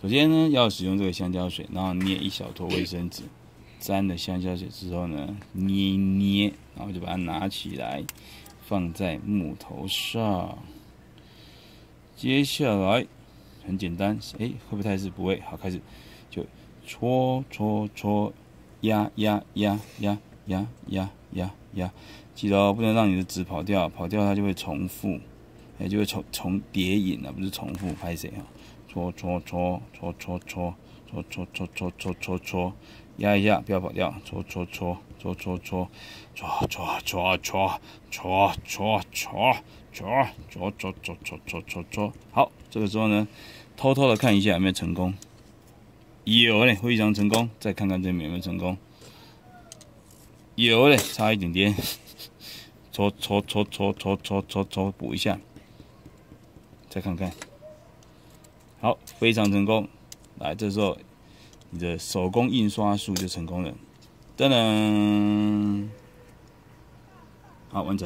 首先呢，要使用这个香蕉水，然后捏一小坨卫生纸，沾了香蕉水之后呢，捏一捏，然后就把它拿起来，放在木头上。接下来很简单，会不会太湿？不会。好，开始就搓搓搓，压压压压压压压压，记得哦，不能让你的纸跑掉，跑掉它就会重复，就会重叠影了，不是重复。拍谁哈？搓搓搓搓搓搓搓搓搓搓搓搓搓，压一下，不要跑掉。搓搓搓搓搓搓搓搓搓搓搓搓搓搓搓。好，这个时候呢，偷偷的看一下有没有成功。有嘞，非常成功。再看看这边有没有成功。有嘞，差一点点。搓搓搓搓搓搓搓搓，补一下。再看看。好，非常成功。来，这时候你的手工印刷术就成功了。噔噔，好，完成。